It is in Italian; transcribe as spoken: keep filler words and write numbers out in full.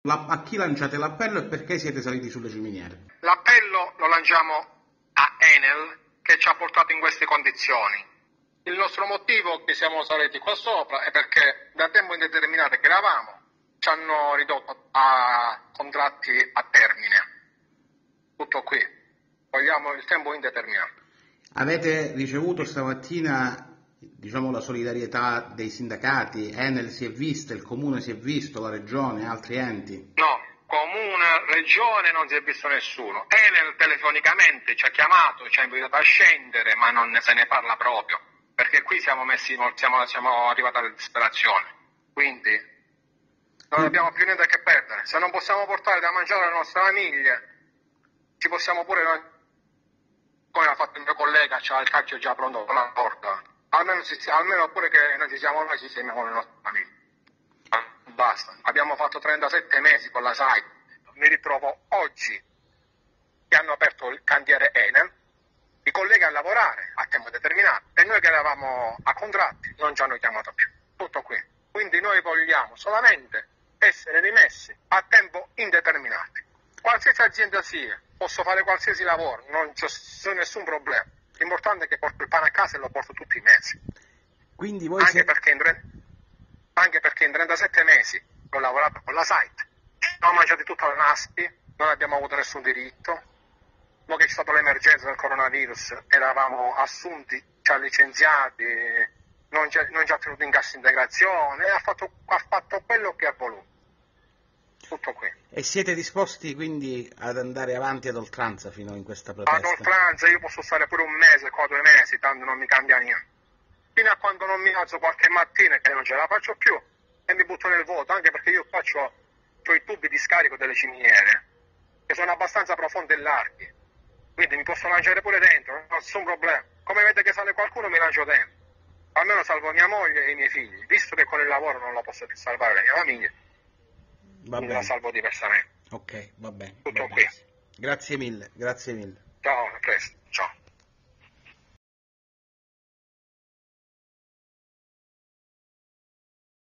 La, a chi lanciate l'appello e perché siete saliti sulle ciminiere? L'appello lo lanciamo a Enel, che ci ha portato in queste condizioni. Il nostro motivo che siamo saliti qua sopra è perché da tempo indeterminato che eravamo ci hanno ridotto a contratti a termine. Tutto qui. Vogliamo il tempo indeterminato. Avete ricevuto stamattina, diciamo, la solidarietà dei sindacati? Enel si è vista, il comune si è visto, la regione, altri enti? No, comune, regione non si è visto nessuno. Enel telefonicamente ci ha chiamato, ci ha invitato a scendere, ma non se ne parla proprio, perché qui siamo messi, siamo, siamo arrivati alla disperazione. Quindi non abbiamo più niente che perdere. Se non possiamo portare da mangiare alle nostre famiglie, ci possiamo pure noi, come ha fatto il mio collega, c'ha il calcio già pronto con la porta. Almeno, si, almeno pure che noi ci siamo noi, ci siamo con le nostre famiglie. Basta. Abbiamo fatto trentasette mesi con la S A I. Mi ritrovo oggi che hanno aperto il cantiere Enel, i colleghi a lavorare a tempo determinato e noi che eravamo a contratti non ci hanno chiamato più. Tutto qui. Quindi noi vogliamo solamente essere rimessi a tempo indeterminato. Qualsiasi azienda sia, posso fare qualsiasi lavoro, non c'è nessun problema. L'importante è che porto il pane a casa e lo porto tutti i mesi. Quindi voi anche, siete... perché in tre... anche perché in trentasette mesi ho lavorato con la S A I T, non ho mangiato tutta la NASPI, non abbiamo avuto nessun diritto. Dopo che c'è stata l'emergenza del coronavirus, eravamo assunti, ci ha licenziati, non ci ha, non ci ha tenuto in cassa integrazione, e ha fatto, ha fatto quello che ha voluto. Tutto qui. E siete disposti quindi ad andare avanti ad oltranza fino in questa protesta? Ad oltranza io posso stare pure un mese, qua due mesi, tanto non mi cambia niente. Fino a quando non mi alzo qualche mattina che non ce la faccio più e mi butto nel vuoto, anche perché io faccio ho i tubi di scarico delle ciminiere, che sono abbastanza profondi e larghi, quindi mi posso lanciare pure dentro, non ho nessun problema. Come vede che sale qualcuno mi lancio dentro, almeno salvo mia moglie e i miei figli, visto che con il lavoro non la posso più salvare la mia famiglia. Va bene. La salvo diversamente. Ok, va bene. Tutto va qui. bene. Grazie mille, grazie mille. Ciao, a presto. Ciao.